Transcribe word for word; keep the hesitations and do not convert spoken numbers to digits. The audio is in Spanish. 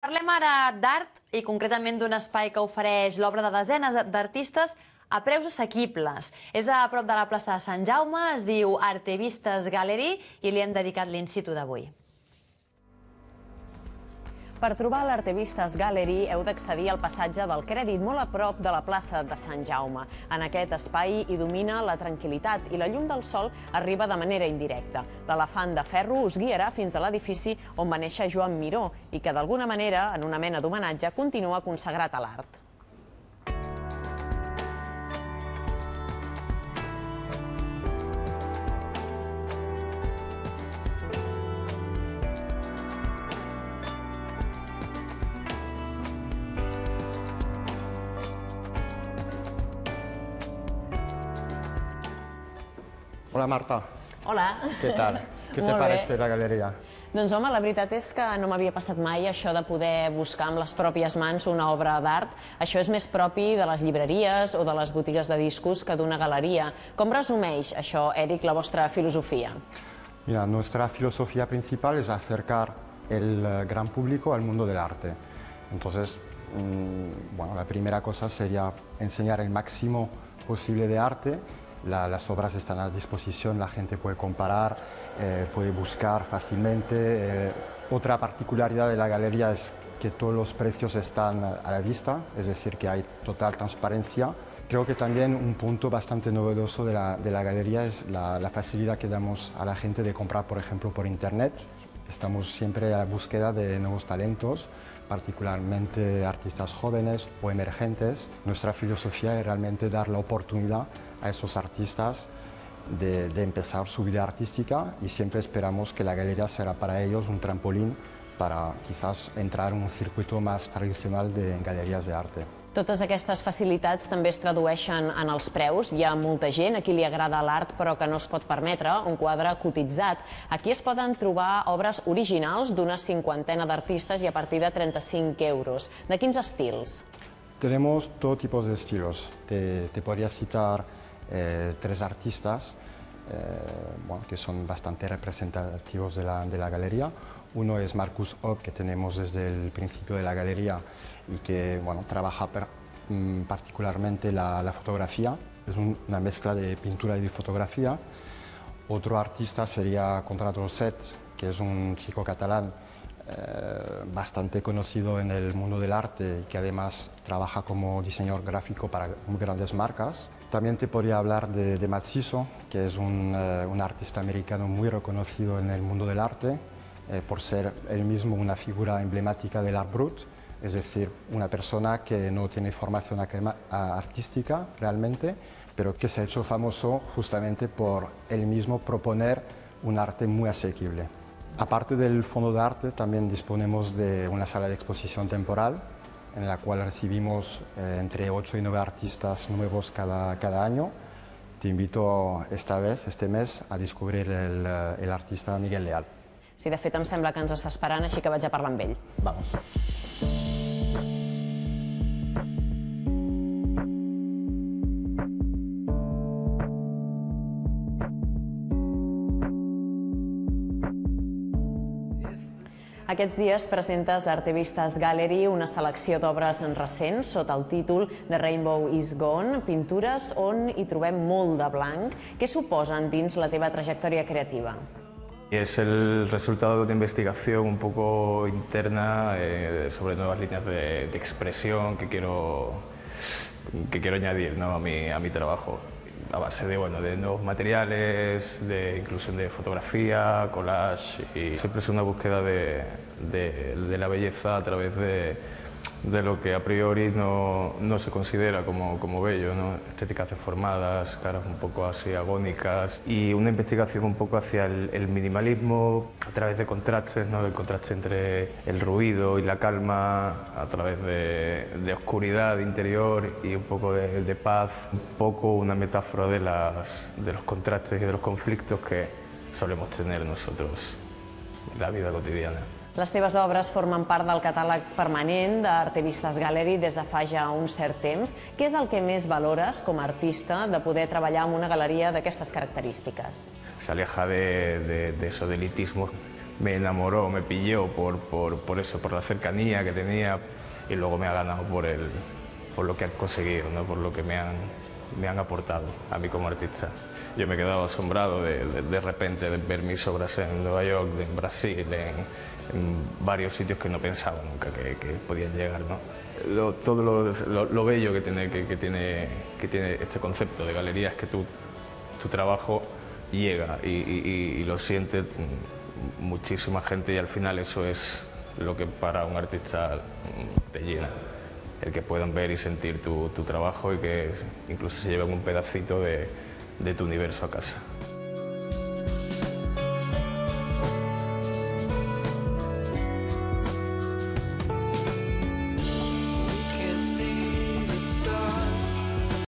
Parlem ara d'art i concretament d'un espai que ofereix l'obra de desenes d'artistes a preus assequibles. És a prop de la plaça de Sant Jaume, es diu Artevistes Gallery i li hem dedicat l'in situ d'avui. Per trobar l'Artevistes Gallery heu d'accedir al passatge del Crèdit, molt a prop de la plaça de Sant Jaume. En aquest espai hi domina la tranquil·litat i la llum del sol arriba de manera indirecta. L'elefant de ferro us guiarà fins a l'edifici on va néixer Joan Miró i que d'alguna manera, en una mena d'homenatge, continua consagrat a l'art. Hola Marta. Hola. ¿Qué tal? ¿Qué te parece la galeria? Doncs home, la veritat és que no m'havia passat mai això de poder buscar amb les pròpies mans una obra d'art. Això és més propi de les llibreries o de les botigues de discos que d'una galeria. Com resumeix això, Eric, la vostra filosofía? Mira, nuestra filosofía principal es acercar el gran público al mundo del arte. Entonces, mmm, bueno, la primera cosa sería enseñar el máximo posible de arte. La, las obras están a disposición, la gente puede comparar, eh, puede buscar fácilmente. Eh, otra particularidad de la galería es que todos los precios están a la vista, es decir, que hay total transparencia. Creo que también un punto bastante novedoso de la, de la galería es la, la facilidad que damos a la gente de comprar, por ejemplo, por internet. Estamos siempre a la búsqueda de nuevos talentos, particularmente artistas jóvenes o emergentes. Nuestra filosofía es realmente dar la oportunidad a esos artistas de, de empezar su vida artística y siempre esperamos que la galería será para ellos un trampolín para quizás entrar en un circuito más tradicional de galeries d'arte. Totes aquestes facilitats també es tradueixen en els preus. Hi ha molta gent a qui li agrada l'art però que no es pot permetre un quadre cotitzat. Aquí es poden trobar obres originals d'una cinquantena d'artistes i a partir de trenta-cinc euros. De quins estils? Tenemos todo tipo de estilos. Te, te podría citar eh, tres artistas eh, bueno, que son bastante representativos de la, de la galería. Uno es Marcus Opp, que tenemos desde el principio de la galería y que bueno, trabaja per, mm, particularmente la, la fotografía. Es un, una mezcla de pintura y de fotografía. Otro artista sería Conrad Rosset, que es un chico catalán eh, bastante conocido en el mundo del arte y que además trabaja como diseñador gráfico para muy grandes marcas. También te podría hablar de, de Matt Siso, que es un, eh, un artista americano muy reconocido en el mundo del arte, eh, por ser él mismo una figura emblemática del art brut, es decir, una persona que no tiene formación artística realmente, pero que se ha hecho famoso justamente por él mismo proponer un arte muy asequible. Aparte del Fondo de Arte, también disponemos de una sala de exposición temporal, en la cual recibimos eh, entre ocho y nueve artistas nuevos cada, cada año. Te invito esta vez, este mes, a descubrir el, el artista Miguel Leal. Sí, de fet em sembla que ens està esperant, així que vaig a parlar amb ell. Vamos. Aquests dies presentes a Artevistes Gallery una selecció d'obres recents sota el títol The Rainbow is Gone, pintures on hi trobem molt de blanc. Què suposen dins la teva trayectoria creativa? Es el resultado de una investigación un poco interna eh, sobre nuevas líneas de, de expresión que quiero, que quiero añadir, ¿no? a, mi, a mi trabajo. A base de, bueno, de nuevos materiales, de inclusión de fotografía, collage, y siempre es una búsqueda de, de, de la belleza a través de, de lo que a priori no, no se considera como, como bello, ¿no? Estéticas deformadas, caras un poco así agónicas y una investigación un poco hacia el, el minimalismo a través de contrastes, ¿no? Del contraste entre el ruido y la calma, a través de, de oscuridad interior y un poco de, de paz, un poco una metáfora de, las, de los contrastes y de los conflictos que solemos tener nosotros en la vida cotidiana. Les teves obres formen part del catàleg permanent d'Artevistes Gallery des de fa ja un cert temps. Què és el que més valores com a artista de poder treballar en una galeria d'aquestes característiques? Se aleja de, de, de eso, del elitismo me enamoró, me pilló por, por, por eso, por la cercanía que tenía, y luego me ha ganado por, el, por lo que han conseguido, ¿no? Por lo que me han, me han aportado a mí como artista. Yo me he quedado asombrado de, de, de repente de ver mis obras en Nueva York, en Brasil, en, en varios sitios que no pensaba nunca que, que podían llegar, ¿no? Lo, todo lo, lo, lo bello que tiene, que, que, tiene, que tiene este concepto de galería es que tu, tu trabajo llega y, y, y lo siente muchísima gente, y al final eso es lo que para un artista te llena. El que puedan ver y sentir tu, tu trabajo y que incluso se lleven un pedacito de, de tu universo a casa.